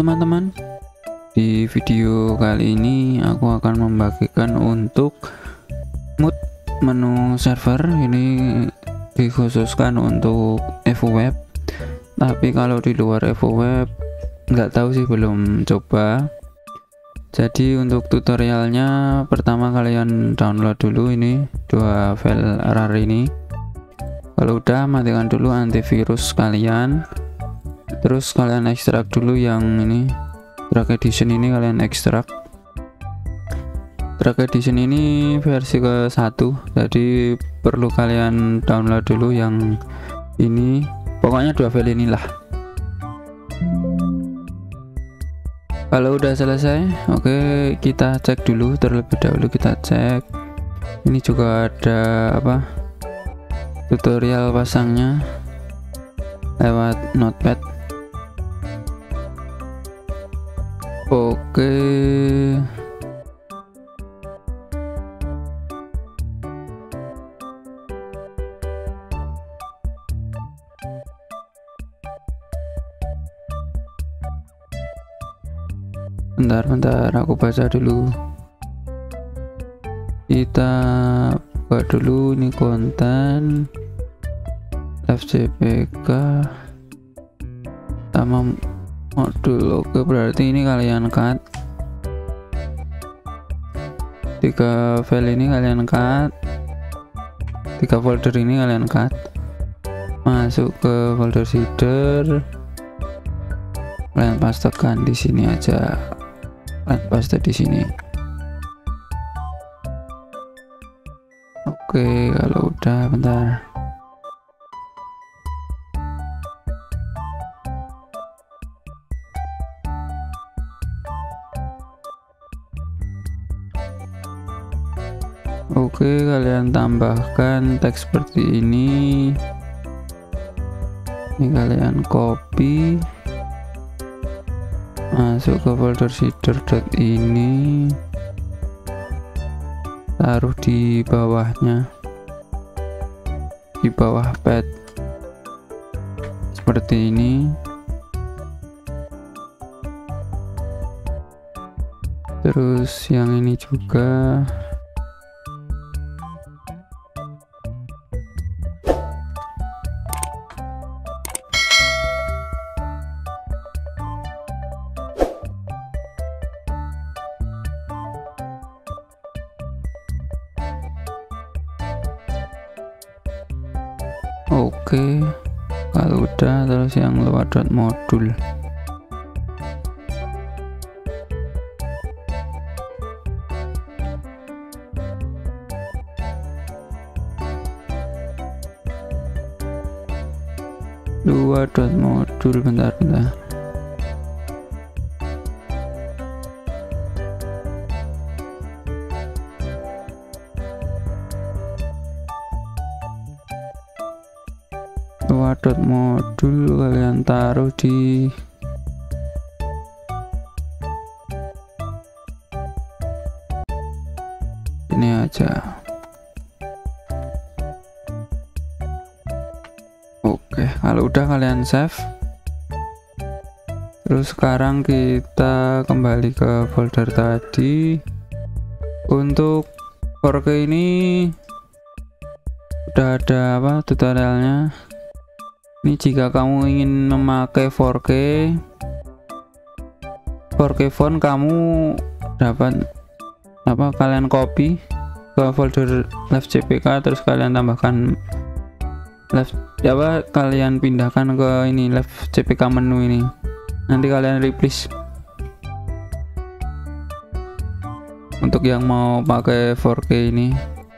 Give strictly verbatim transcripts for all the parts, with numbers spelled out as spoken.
teman-teman, di video kali ini aku akan membagikan untuk mood menu server. Ini dikhususkan untuk Evo Web, tapi kalau di luar Evo Web nggak tahu sih, belum coba. Jadi untuk tutorialnya, pertama kalian download dulu ini dua file rar ini. Kalau udah, matikan dulu antivirus kalian, terus kalian ekstrak dulu yang ini track edition ini, kalian ekstrak. Track edition ini versi ke satu, jadi perlu kalian download dulu yang ini, pokoknya dua file inilah. Kalau udah selesai, oke, kita cek dulu terlebih dahulu. Kita cek ini juga ada apa, tutorial pasangnya lewat notepad. Oke, bentar bentar aku baca dulu. Kita buka dulu ini konten Live J P K sama modul. Oke, berarti ini kalian cut tiga file ini, kalian cut tiga folder ini, kalian cut masuk ke folder seeder, kalian pastekan di sini aja, kalian paste di sini. Oke, kalau udah, bentar. Oke, kalian tambahkan teks seperti ini. Ini kalian copy masuk ke folder seeder ini, taruh di bawahnya, di bawah pad seperti ini. Terus yang ini juga. Oke, kalau udah, terus yang lewat dot modul. Dua dot modul, bentar bentar. Dua dot modul kalian taruh di ini aja. Oke, kalau udah kalian save. Terus sekarang kita kembali ke folder tadi. Untuk four K ini udah ada apa tutorialnya. Ini jika kamu ingin memakai four K four K font, kamu dapat apa, kalian copy ke folder Live J P K, terus kalian tambahkan live apa, kalian pindahkan ke ini Live J P K menu ini, nanti kalian replace. Untuk yang mau pakai four K ini.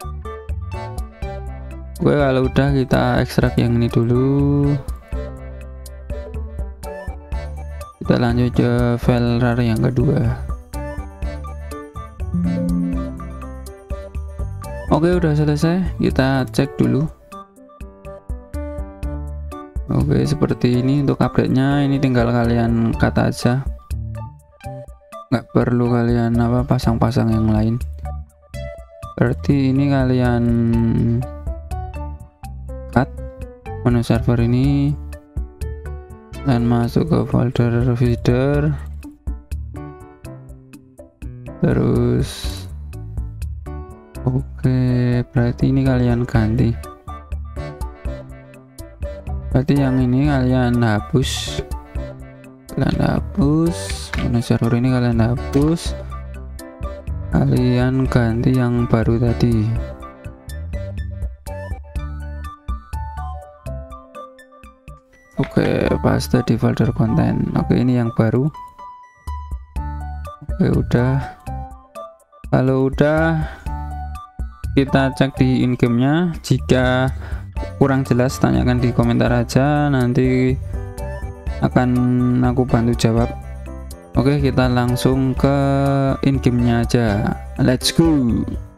Oke, kalau udah, kita ekstrak yang ini dulu. Kita lanjut ke file rar yang kedua. Oke, udah selesai. Kita cek dulu. Oke, seperti ini untuk update-nya. Ini tinggal kalian cut aja, nggak perlu kalian apa pasang-pasang yang lain. Berarti ini kalian cut menu server ini dan masuk ke folder feeder, terus oke, berarti ini kalian ganti, berarti yang ini kalian hapus kalian hapus mana server ini kalian hapus, kalian ganti yang baru tadi. Oke, paste di folder konten. Oke, ini yang baru. Oke, udah. Kalau udah, kita cek di in gamenya. Jika kurang jelas tanyakan di komentar aja, nanti akan aku bantu jawab. Oke, kita langsung ke in gamenya aja. Let's go.